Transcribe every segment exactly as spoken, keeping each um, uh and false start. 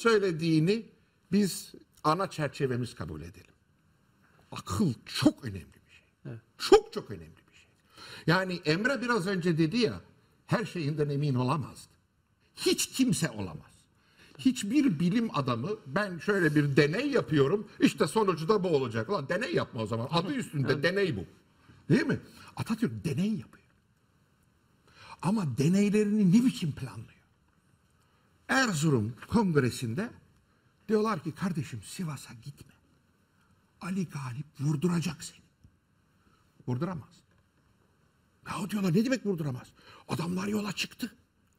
söylediğini biz ana çerçevemiz kabul edelim. Akıl çok önemli bir şey. Evet. Çok çok önemli bir şey. Yani Emre biraz önce dedi ya, her şeyinden emin olamazdı. Hiç kimse olamaz. Hiçbir bilim adamı ben şöyle bir deney yapıyorum, işte sonucu da bu olacak. Lan deney yapma o zaman. Adı üstünde evet. Deney bu. Değil mi? Atatürk deney yapıyor. Ama deneylerini ne biçim planlıyor? Erzurum Kongresi'nde diyorlar ki kardeşim Sivas'a gitme. Ali Galip vurduracak seni. Vurduramaz. Ya diyorlar ne demek vurduramaz? Adamlar yola çıktı.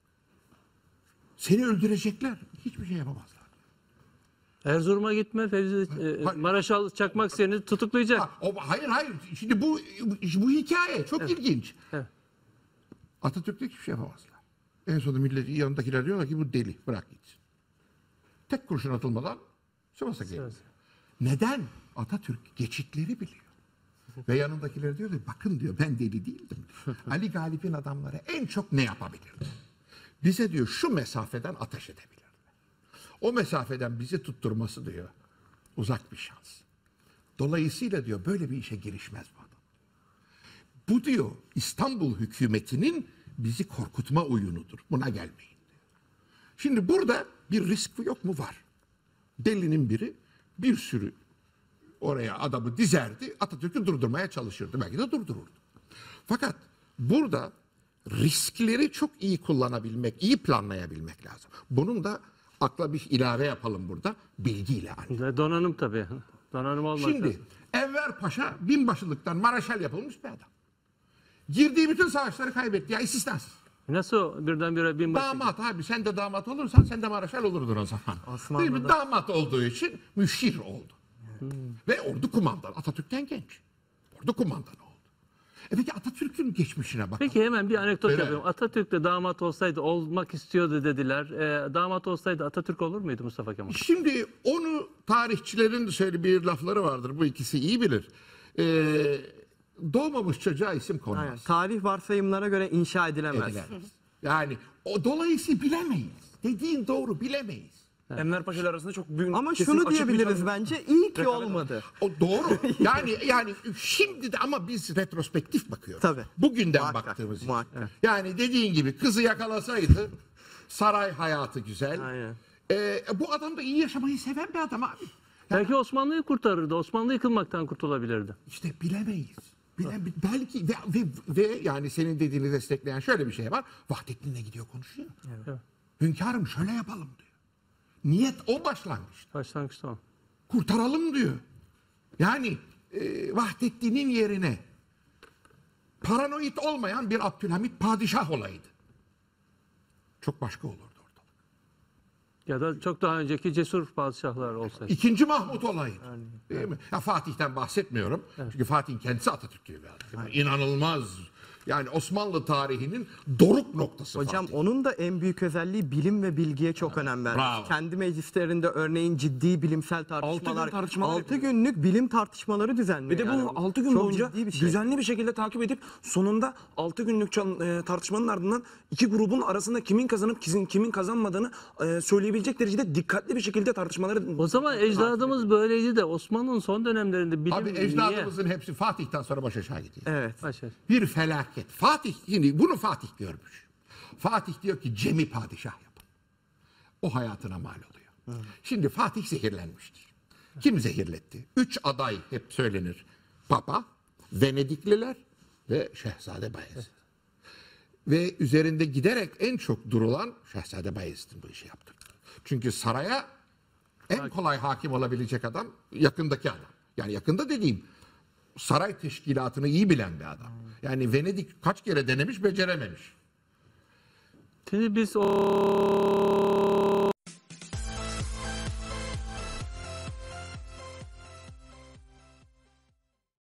Seni öldürecekler. Hiçbir şey yapamazlar. Erzurum'a gitme, Fevzi, e, Maraşal Çakmak seni tutuklayacak. Ha, o, hayır hayır. Şimdi bu bu hikaye çok evet. ilginç. Evet. Atatürk'te hiçbir şey yapamazlar. En sonunda millet yanındakiler diyorlar ki bu deli. Bırak gitsin. Tek kurşun atılmadan Sivas'a geliyor. Neden? Atatürk geçitleri biliyor. Ve yanındakiler diyor ki bakın diyor ben deli değildim. Ali Galip'in adamları en çok ne yapabilirdi? Bize diyor şu mesafeden ateş edebilirdi. O mesafeden bizi tutturması diyor uzak bir şans. Dolayısıyla diyor böyle bir işe girişmez bu adam. Bu diyor İstanbul hükümetinin bizi korkutma oyunudur. Buna gelmeyin diyor. Şimdi burada bir risk yok mu? Var. Delinin biri bir sürü oraya adamı dizerdi, Atatürk'ü durdurmaya çalışırdı. Belki de durdururdu. Fakat burada riskleri çok iyi kullanabilmek, iyi planlayabilmek lazım. Bunun da akla bir ilave yapalım burada. Bilgiyle. Donanım tabii. Donanım olmak Şimdi lazım. Enver Paşa binbaşılıktan Maraşal yapılmış bir adam. Girdiği bütün savaşları kaybetti. Ya istisnasız. Nasıl birdenbire binbaşı? Damat abi sen de damat olursan sen de Maraşal olurdun o zaman. Değil mi? Damat olduğu için müşir oldu. Hmm. Ve ordu kumandanı. Atatürk'ten genç. Ordu kumandanı oldu. E peki Atatürk'ün geçmişine bakalım. Peki hemen bir anekdot Öyle. yapayım. Atatürk de damat olsaydı olmak istiyordu dediler. E, damat olsaydı Atatürk olur muydu Mustafa Kemal? Şimdi onu tarihçilerin şöyle bir lafları vardır. Bu ikisi iyi bilir. E, doğmamış çocuğa isim konmaz. Aynen. Tarih varsayımlara göre inşa edilemez. edilemez. Yani o dolayısıyla bilemeyiz. Dediğin doğru bilemeyiz. Enver Paşa'lar arasında çok büyük. Ama şunu diyebiliriz bence iyi ki olmadı. O doğru. Yani yani şimdi de ama biz retrospektif bakıyoruz. Tabii. Bugünden Muhakkak, baktığımız için. muhakkak. Yani dediğin gibi kızı yakalasaydı saray hayatı güzel. Aynen. Ee, bu adam da iyi yaşamayı seven bir adam abi. Belki Osmanlı'yı kurtarırdı. Osmanlı yıkılmaktan kurtulabilirdi. İşte bilemeyiz. Bile, belki ve, ve, ve yani senin dediğini destekleyen şöyle bir şey var. Vahdettin'le gidiyor konuşuyor. Evet. Hünkârım şöyle yapalım diyor. Niyet o başlangıç. Başlangıçta o. Kurtaralım diyor. Yani e, Vahdettin'in yerine paranoid olmayan bir Abdülhamit padişah olaydı. Çok başka olurdu ortalık. Ya da çok daha önceki cesur padişahlar olsaydı. İkinci Mahmut olaydı. Yani, değil evet. mi? Ya Fatih'ten bahsetmiyorum. Evet. Çünkü Fatih'in kendisi Atatürk gibi bir adam. Yani İnanılmaz. Yani Osmanlı tarihinin doruk noktası. Hocam Fatih. onun da en büyük özelliği bilim ve bilgiye çok evet. önem vermiş. Kendi meclislerinde örneğin ciddi bilimsel tartışmalar, altı günlük bilim tartışmaları düzenliyor. Bir de yani. bunu altı gün çok boyunca bir şey. düzenli bir şekilde takip edip sonunda altı günlük e, tartışmanın ardından iki grubun arasında kimin kazanıp kimin, kimin kazanmadığını e, söyleyebilecek derecede dikkatli bir şekilde tartışmaları. O zaman ecdadımız böyleydi de Osmanlı'nın son dönemlerinde bilim Abi ecdadımızın niye? Hepsi Fatih'ten sonra baş aşağı gidiyor. Evet. Baş aşağı. Bir felaket. Fatih, şimdi bunu Fatih görmüş. Fatih diyor ki Cem'i padişah yapın. O hayatına mal oluyor. Hı. Şimdi Fatih zehirlenmiştir. Kim zehirletti? Üç aday hep söylenir. Papa, Venedikliler ve Şehzade Bayezid. Ve üzerinde giderek en çok durulan Şehzade Bayezid'in bu işi yaptı. Çünkü saraya en kolay hakim olabilecek adam yakındaki adam. Yani yakında dediğim saray teşkilatını iyi bilen bir adam. Yani Venedik kaç kere denemiş, becerememiş. Şimdi biz o